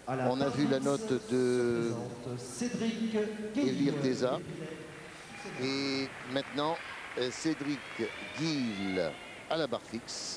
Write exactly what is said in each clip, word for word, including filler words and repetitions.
On a vu la note de Elir Teza. Et maintenant, Cédric Guil à la barre fixe.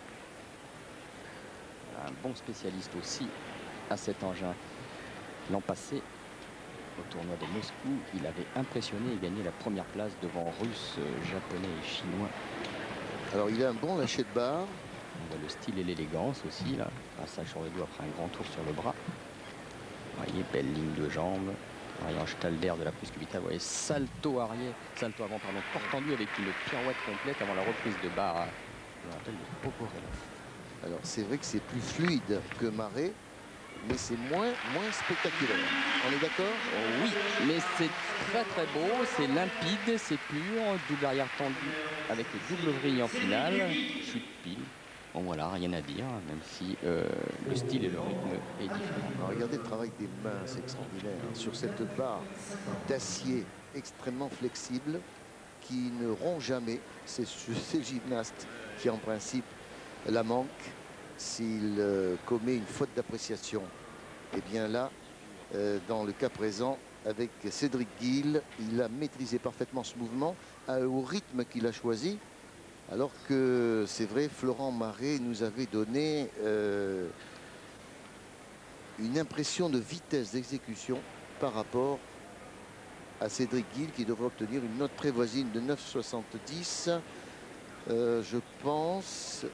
Un bon spécialiste aussi à cet engin. L'an passé, au tournoi de Moscou, il avait impressionné et gagné la première place devant Russes, Japonais et Chinois. Alors il a un bon lâcher de barre. On voit le style et l'élégance aussi, là. Passage sur le dos après un grand tour sur le bras. Vous voyez, belle ligne de jambes. Variant Stalder de la prise cubitale. Vous voyez, salto arrière, salto avant, pardon, port tendu avec une pirouette complète avant la reprise de barre. Je me rappelle de Pogorelov. Alors c'est vrai que c'est plus fluide que Marais, mais c'est moins, moins spectaculaire. On est d'accord? Oh oui, mais c'est très très beau, c'est limpide, c'est pur, double arrière tendu avec le double vrille en finale, chute pile. Bon voilà, rien à dire, même si euh, le style et le rythme est différent. Alors, regardez le travail des mains, c'est extraordinaire. Hein, sur cette barre d'acier extrêmement flexible qui ne rompt jamais. C'est le gymnaste qui en principe la manque s'il euh, commet une faute d'appréciation. Et bien là, euh, dans le cas présent, avec Cédric Guil, il a maîtrisé parfaitement ce mouvement euh, au rythme qu'il a choisi. Alors que c'est vrai, Florent Marais nous avait donné euh, une impression de vitesse d'exécution par rapport à Cédric Guil qui devrait obtenir une note très voisine de neuf virgule soixante-dix. Euh, je pense